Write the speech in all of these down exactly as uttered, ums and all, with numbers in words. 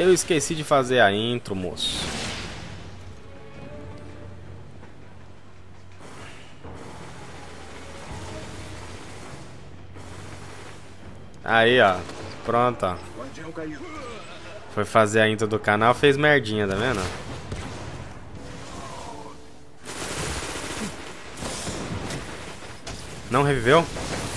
Eu esqueci de fazer a intro, moço. Aí, ó. Pronto, ó. Foi fazer a intro do canal, fez merdinha, tá vendo? Não reviveu?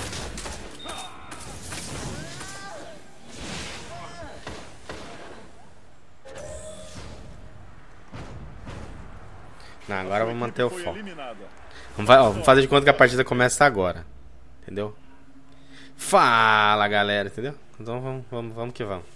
Não, agora vamos manter o foco. Vamos, ó, vamos fazer de conta que a partida começa agora. Entendeu? Fala, galera, entendeu? Então vamos, vamos, vamos que vamos.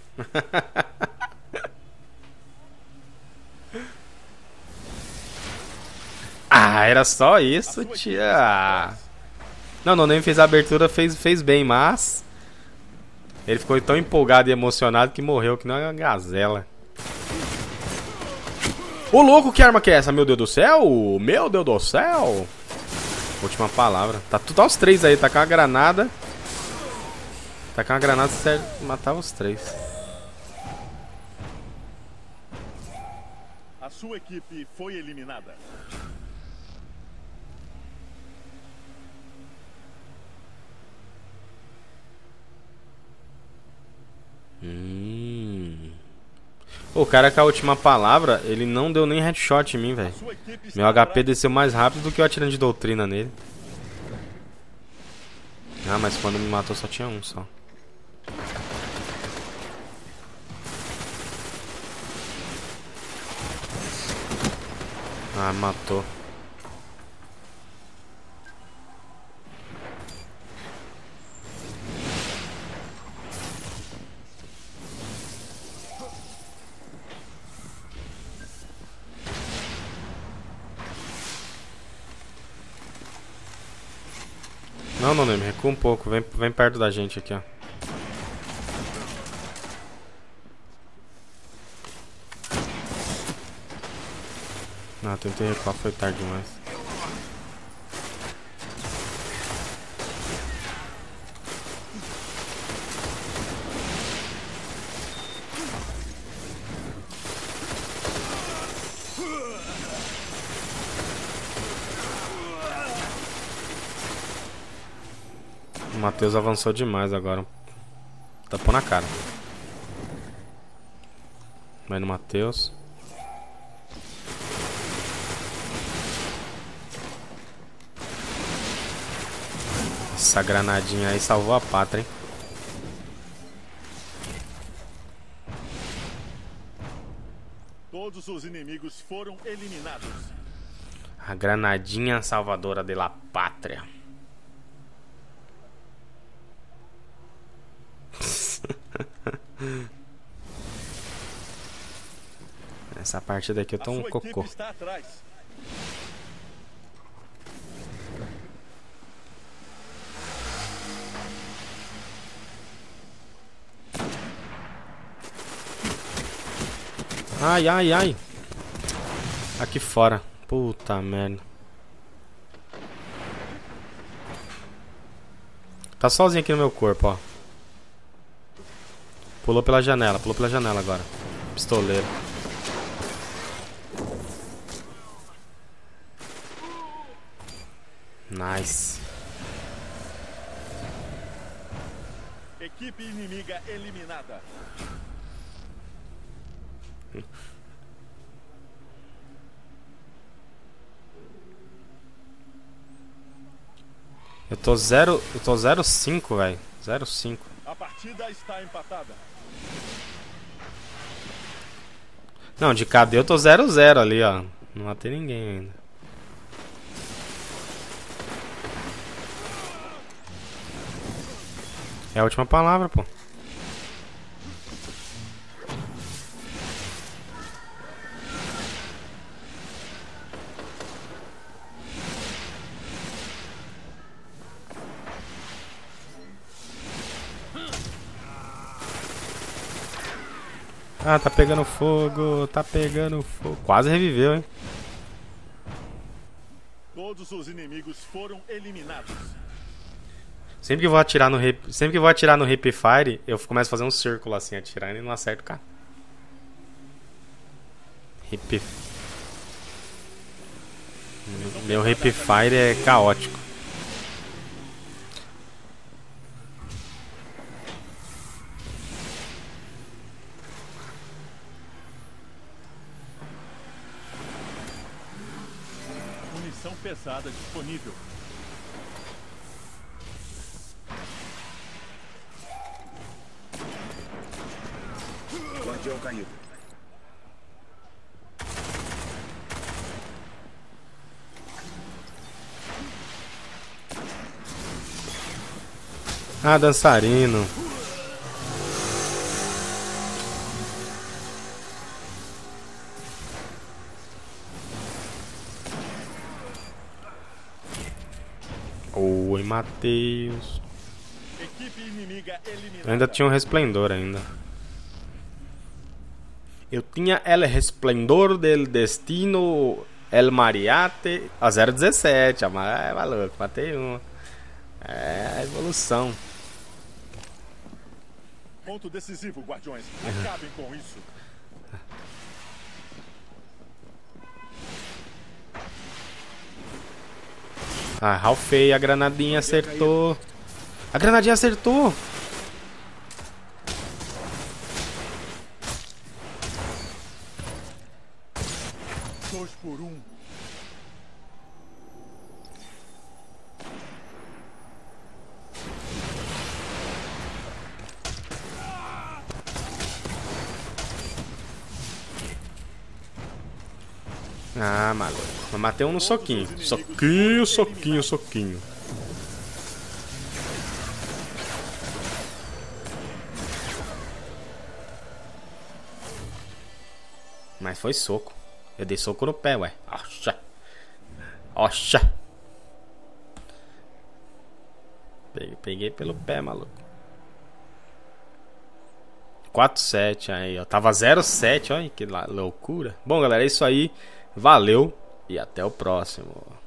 Ah, era só isso, tia. Não, não, nem fez a abertura, fez, fez bem, mas ele ficou tão empolgado e emocionado que morreu que não é uma gazela. Ô louco, que arma que é essa? Meu Deus do céu! Meu Deus do céu! Última palavra. Tá tudo aos três aí, tá com uma granada. Tá com uma granada, sério, matava os três. A sua equipe foi eliminada. Hum. O cara com a última palavra, ele não deu nem headshot em mim, velho. Meu H P desceu mais rápido do que eu atirando de doutrina nele. Ah, mas quando me matou só tinha um só. Ah, matou. Não, não, me recua um pouco. Vem, vem perto da gente aqui, ó. Ah, tentei recuar, foi tarde demais. O Matheus avançou demais agora. Tapou na cara. Vai no Matheus. Essa granadinha aí salvou a pátria, hein? Todos os inimigos foram eliminados. A granadinha salvadora de la pátria. Essa partida aqui eu tô um cocô. Ai, ai, ai. Aqui fora. Puta merda. Tá sozinho aqui no meu corpo, ó. Pulou pela janela, pulou pela janela agora. Pistoleiro. Nice. Equipe inimiga eliminada. Eu tô zero, eu tô zero cinco, velho. zero cinco. A partida está empatada. Não, de K D eu tô zero zero ali, ó. Não matei ninguém ainda. É a última palavra, pô. Ah, tá pegando fogo, tá pegando fogo. Quase reviveu, hein? Todos os inimigos foram eliminados. Sempre que eu vou atirar no hip, sempre que eu vou atirar no hip fire, eu começo a fazer um círculo assim, atirando e não acerto o cara. Hip... Meu Hip Fire é caótico. Munição pesada disponível. Guardião caído. Ah, dançarino. Oi, Matheus. Equipe inimiga eliminada. Eu ainda tinha um resplendor ainda. Eu tinha El Resplendor del Destino El Mariate a zero dezessete. É maluco, matei um. É a evolução. Ponto decisivo, guardiões. Acabem com isso. Ah, Ralfei, a granadinha acertou. A granadinha acertou. Dois por um. Ah, maluco. Eu matei um no soquinho. Soquinho, soquinho, soquinho. Mas foi soco. Eu dei soco no pé, ué. Oxa. Oxa. Peguei, peguei pelo pé, maluco. quatro sete aí, ó. Tava zero sete, olha que loucura. Bom, galera, é isso aí. Valeu e até o próximo.